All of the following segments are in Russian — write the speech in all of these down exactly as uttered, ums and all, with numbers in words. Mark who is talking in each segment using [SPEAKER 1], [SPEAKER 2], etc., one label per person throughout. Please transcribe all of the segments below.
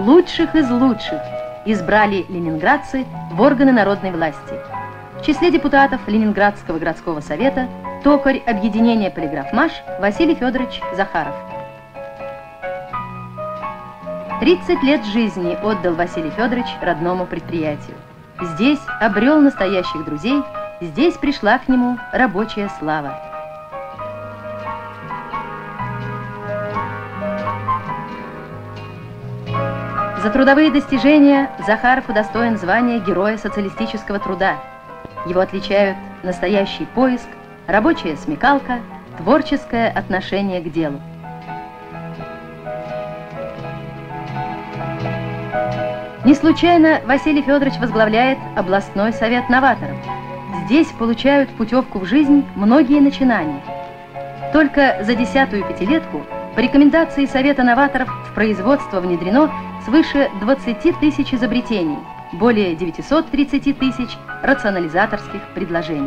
[SPEAKER 1] лучших из лучших избрали ленинградцы в органы народной власти. В числе депутатов Ленинградского городского совета токарь объединения «Полиграфмаш» Василий Федорович Захаров. тридцать лет жизни отдал Василий Федорович родному предприятию. Здесь обрел настоящих друзей, здесь пришла к нему рабочая слава. За трудовые достижения Захаров удостоен звания Героя социалистического труда. Его отличают настоящий поиск, рабочая смекалка, творческое отношение к делу. Не случайно Василий Федорович возглавляет областной совет новаторов. Здесь получают путевку в жизнь многие начинания. Только за десятую пятилетку по рекомендации Совета новаторов в производство внедрено свыше двадцати тысяч изобретений, более девятисот тридцати тысяч рационализаторских предложений.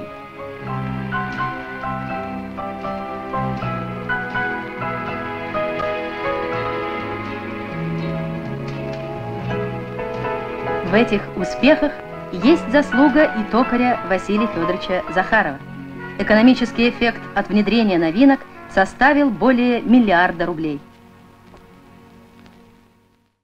[SPEAKER 1] В этих успехах есть заслуга и токаря Василия Федоровича Захарова. Экономический эффект от внедрения новинок составил более миллиарда рублей.